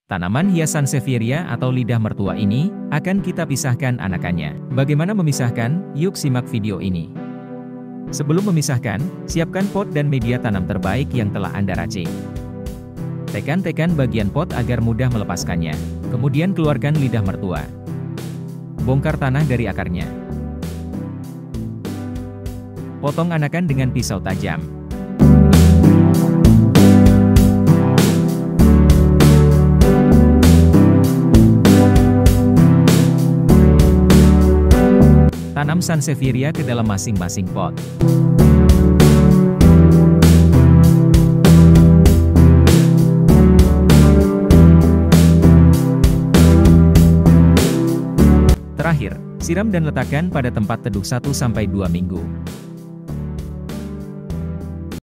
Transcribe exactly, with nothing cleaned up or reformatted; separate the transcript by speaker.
Speaker 1: Tanaman hias Sansevieria atau lidah mertua ini, akan kita pisahkan anakannya. Bagaimana memisahkan? Yuk simak video ini. Sebelum memisahkan, siapkan pot dan media tanam terbaik yang telah Anda racik. Tekan-tekan bagian pot agar mudah melepaskannya. Kemudian keluarkan lidah mertua. Bongkar tanah dari akarnya. Potong anakan dengan pisau tajam. Tanam Sansevieria ke dalam masing-masing pot. Terakhir, siram dan letakkan pada tempat teduh satu sampai dua minggu.